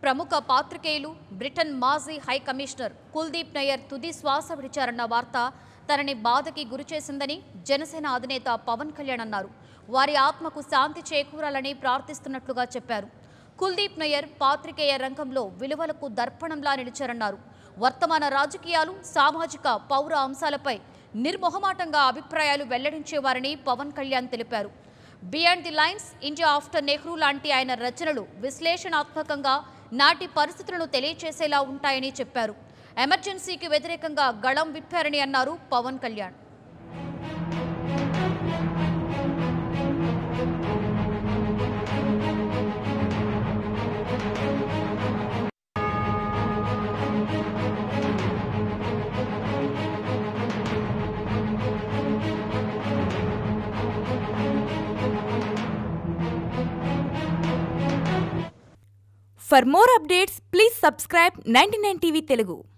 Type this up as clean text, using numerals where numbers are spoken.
ప్రముఖ పాత్రికేయులు బ్రిటన్ మాజీ హై కమిషనర్ కుల్దీప్ నయర్ తుది శ్వాస విడిచారన్న వార్త తనని బాధకి గురిచేసిందని జనసేన అధినేత పవన్ కళ్యాణ్ అన్నారు. వారి ఆత్మకు శాంతి చేకూరాలని ప్రార్థిస్తున్నట్లుగా చెప్పారు. కుల్దీప్ నయర్ పాత్రికేయ రంగంలో విలువలకు దర్పణంలా నిలిచారన్నారు. వర్తమాన రాజకీయాలు, సామాజిక, పౌర అంశాలపై నిర్మోహమాటంగా అభిప్రాయాలు వెల్లడించేవారని పవన్ కళ్యాణ్ తెలిపారు. Beyond the lines, India after Nehru లాంటి ఆయన రచనలు విశ్లేషణాత్మకంగా నాటి పరిస్థితులను తెలియచేసేలా ఉంటాయని చెప్పారు. ఎమర్జెన్సీకి వ్యతిరేకంగా గళం విప్పారని అన్నారు Pawan Kalyan. For more updates, please subscribe 99 TV Telugu.